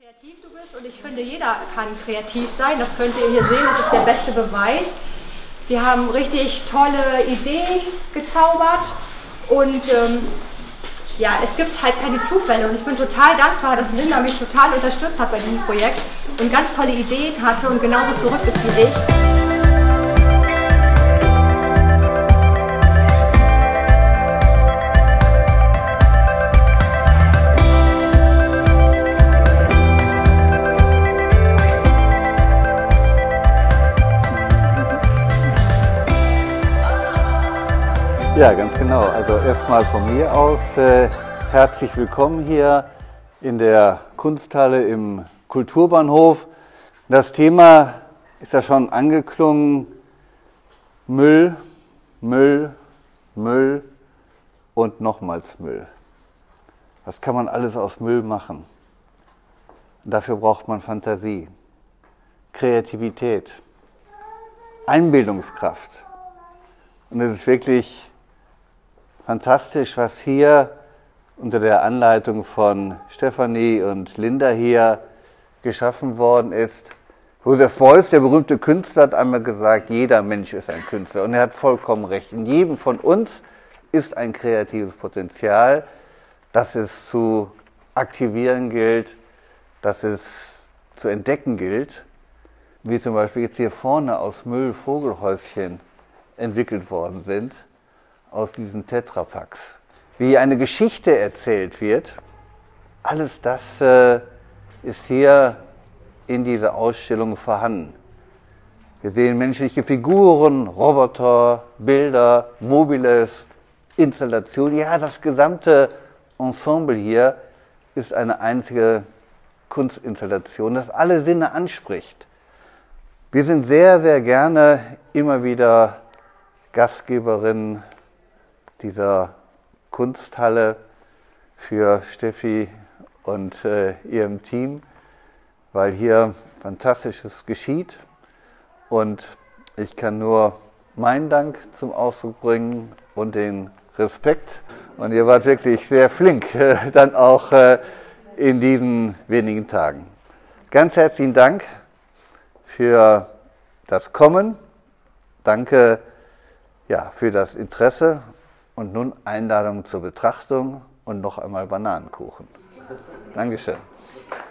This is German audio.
kreativ du bist und ich finde, jeder kann kreativ sein. Das könnt ihr hier sehen, das ist der beste Beweis. Wir haben richtig tolle Ideen gezaubert und ja, es gibt halt keine Zufälle und ich bin total dankbar, dass Linda mich total unterstützt hat bei diesem Projekt und ganz tolle Ideen hatte und genauso zurück ist wie ich. Ja, ganz genau. Also erstmal von mir aus herzlich willkommen hier in der Kunsthalle im Kulturbahnhof. Das Thema ist ja schon angeklungen: Müll, Müll, Müll und nochmals Müll. Was kann man alles aus Müll machen? Dafür braucht man Fantasie, Kreativität, Einbildungskraft. Und es ist wirklich fantastisch, was hier unter der Anleitung von Stefanie und Linda hier geschaffen worden ist. Joseph Beuys, der berühmte Künstler, hat einmal gesagt, jeder Mensch ist ein Künstler. Und er hat vollkommen recht. In jedem von uns ist ein kreatives Potenzial, das es zu aktivieren gilt, das es zu entdecken gilt. Wie zum Beispiel jetzt hier vorne aus Müll Vogelhäuschen entwickelt worden sind, aus diesen Tetrapacks. Wie eine Geschichte erzählt wird, alles das ist hier in dieser Ausstellung vorhanden. Wir sehen menschliche Figuren, Roboter, Bilder, Mobiles, Installationen. Ja, das gesamte Ensemble hier ist eine einzige Kunstinstallation, das alle Sinne anspricht. Wir sind sehr, sehr gerne immer wieder Gastgeberin dieser Kunsthalle für Steffi und ihrem Team, weil hier Fantastisches geschieht und ich kann nur meinen Dank zum Ausdruck bringen und den Respekt. Und ihr wart wirklich sehr flink, dann auch in diesen wenigen Tagen. Ganz herzlichen Dank für das Kommen. Danke für das Interesse und nun Einladung zur Betrachtung und noch einmal Bananenkuchen. Dankeschön.